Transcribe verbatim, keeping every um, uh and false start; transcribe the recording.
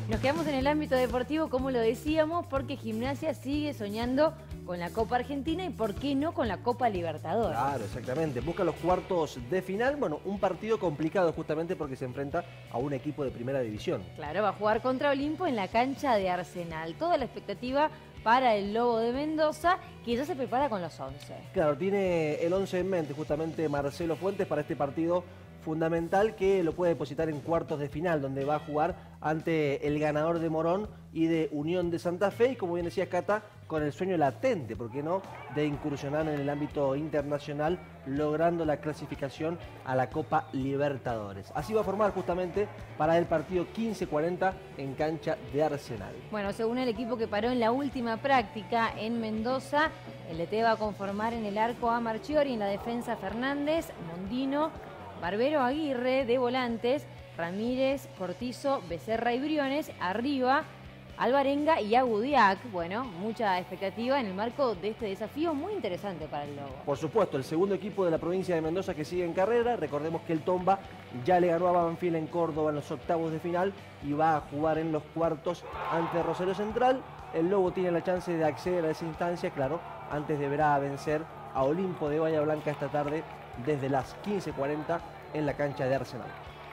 Nos quedamos en el ámbito deportivo, como lo decíamos, porque Gimnasia sigue soñando con la Copa Argentina y, ¿por qué no, con la Copa Libertadores? Claro, exactamente. Busca los cuartos de final. Bueno, un partido complicado justamente porque se enfrenta a un equipo de primera división. Claro, va a jugar contra Olimpo en la cancha de Arsenal. Toda la expectativa para el Lobo de Mendoza, que ya se prepara con los once. Claro, tiene el once en mente justamente Marcelo Fuentes para este partido fundamental que lo puede depositar en cuartos de final, donde va a jugar ante el ganador de Morón y de Unión de Santa Fe, y como bien decía Cata, con el sueño latente, ¿por qué no?, de incursionar en el ámbito internacional, logrando la clasificación a la Copa Libertadores. Así va a formar justamente para el partido quince cuarenta en cancha de Arsenal. Bueno, según el equipo que paró en la última práctica en Mendoza, el D T va a conformar en el arco a Marchiori, en la defensa Fernández, Mondino, Barbero, Aguirre, de volantes, Ramírez, Cortizo, Becerra y Briones, arriba Alvarenga y Agudiac. Bueno, mucha expectativa en el marco de este desafío muy interesante para el Lobo. Por supuesto, el segundo equipo de la provincia de Mendoza que sigue en carrera. Recordemos que el Tomba ya le ganó a Banfield en Córdoba en los octavos de final y va a jugar en los cuartos ante Rosario Central. El Lobo tiene la chance de acceder a esa instancia, claro, antes deberá vencer a Olimpo de Bahía Blanca esta tarde desde las quince cuarenta en la cancha de Arsenal.